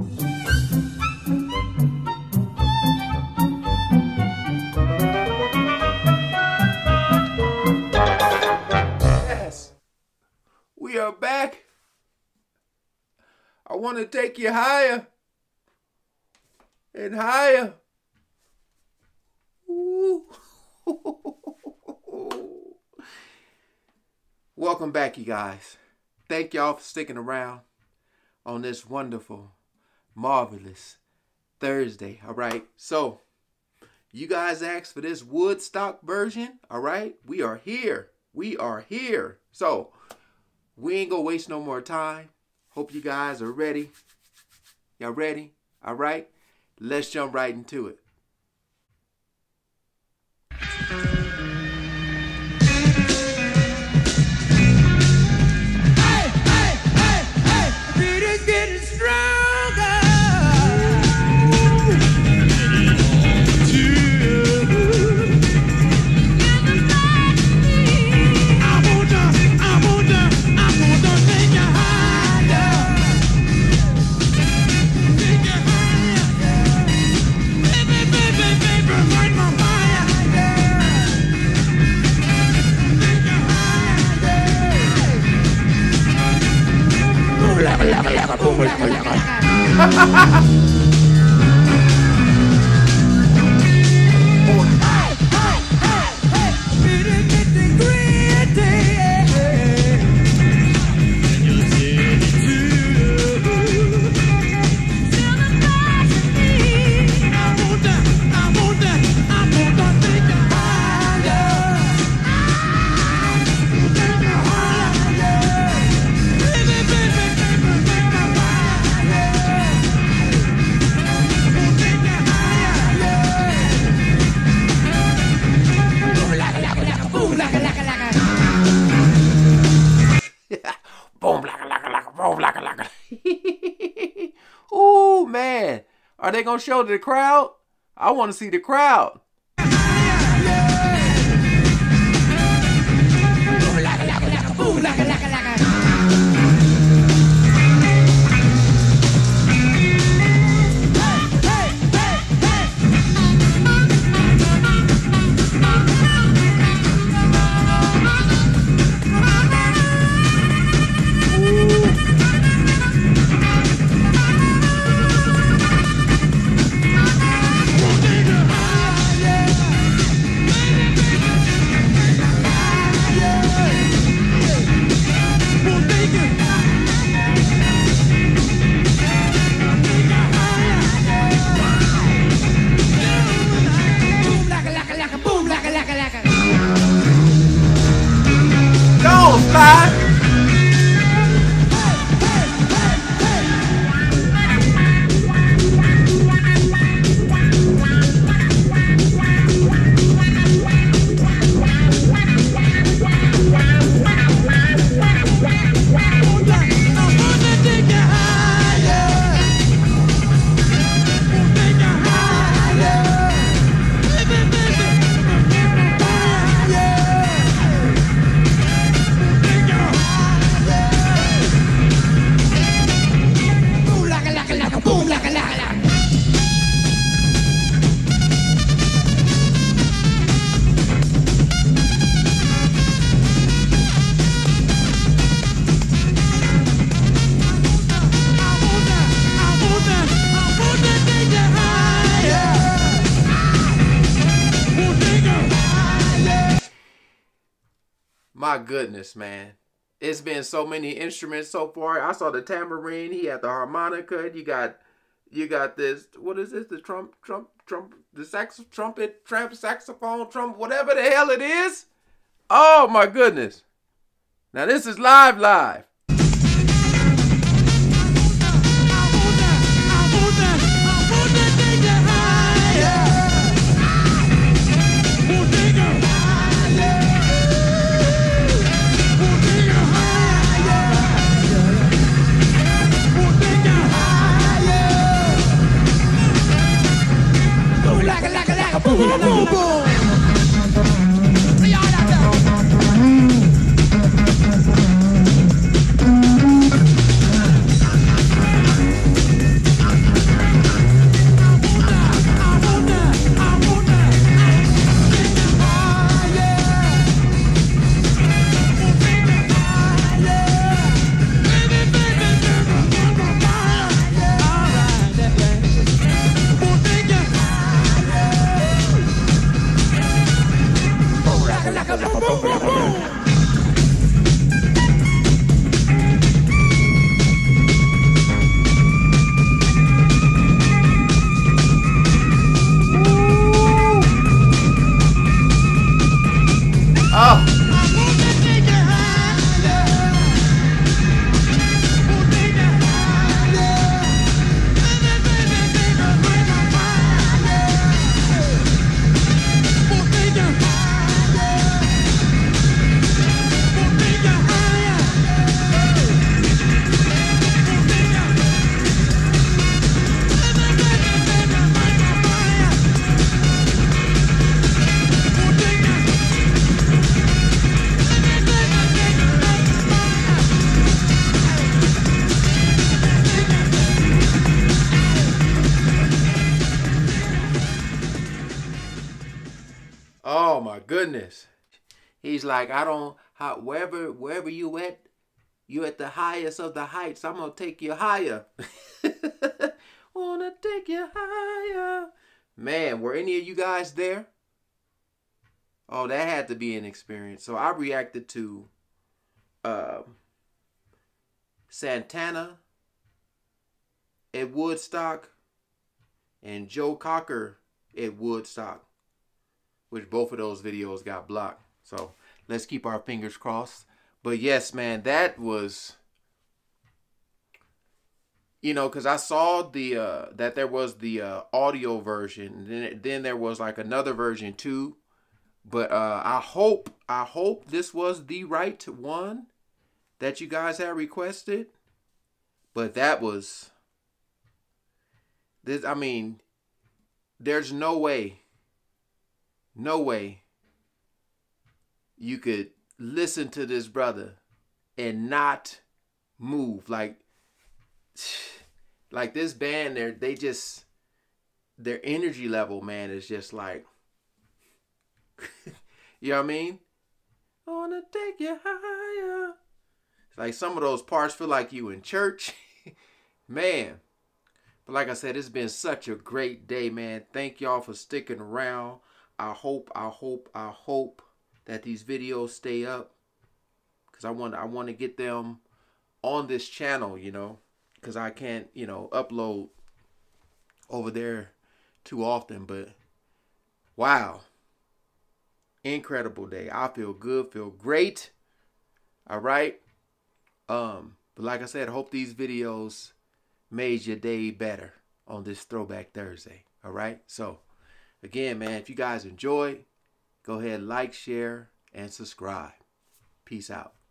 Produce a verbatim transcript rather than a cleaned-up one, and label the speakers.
Speaker 1: Yes, we are back. I want to take you higher and higher. Ooh. Welcome back, you guys. Thank y'all for sticking around on this wonderful, marvelous Thursday. All right. So, you guys asked for this Woodstock version. All right. We are here. We are here. So, we ain't gonna waste no more time. Hope you guys are ready. Y'all ready? All right. Let's jump right into it. Ooh, man. Are they going to show the crowd? I want to see the crowd. My goodness, man. It's been so many instruments so far. I saw the tambourine. He had the harmonica. You got, you got this. What is this? The trump, trump, trump. The sax, trumpet, tramp, saxophone, trump, whatever the hell it is. Oh my goodness. Now this is live, live. goodness. He's like, I don't, how, wherever, wherever you at, you at the highest of the heights. I'm going to take you higher. Wanna take you higher. Man, were any of you guys there? Oh, that had to be an experience. So I reacted to uh, Santana at Woodstock and Joe Cocker at Woodstock, which both of those videos got blocked. So let's keep our fingers crossed. But yes, man, that was, you know, because I saw the uh, that there was the uh, audio version, and then then there was like another version too. But uh, I hope I hope this was the right one that you guys had requested. But that was this. I mean, there's no way, no way you could listen to this brother and not move. Like, like this band, they they just, their energy level, man, is just like, you know what I mean? I wanna take you higher. It's like some of those parts feel like you in church. Man. But like I said, it's been such a great day, man. Thank y'all for sticking around. I hope, I hope, I hope that these videos stay up, because I want I want to get them on this channel, you know, because I can't, you know, upload over there too often. But wow, incredible day. I feel good, feel great. All right. Um, but like I said, I hope these videos made your day better on this Throwback Thursday. All right. So again, man, if you guys enjoyed, go ahead, like, share, and subscribe. Peace out.